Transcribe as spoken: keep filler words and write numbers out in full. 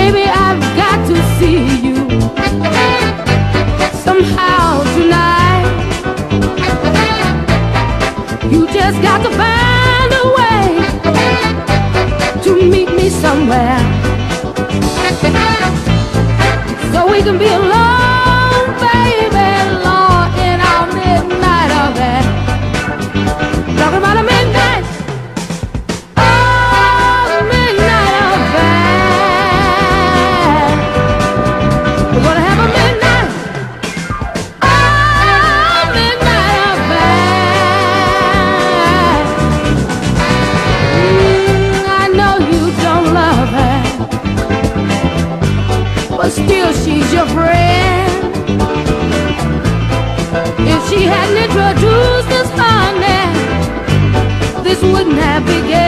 baby, I've got to see you somehow tonight. You just got to find a way to meet me somewhere, so we can be alone, baby, Lord, in our midnight affair. Talking about a midnight, oh, midnight affair. We're gonna have a midnight, oh, midnight affair. Mm, I know you don't love her, but still she's your friend. If she hadn't introduced us, honey, this wouldn't have begun.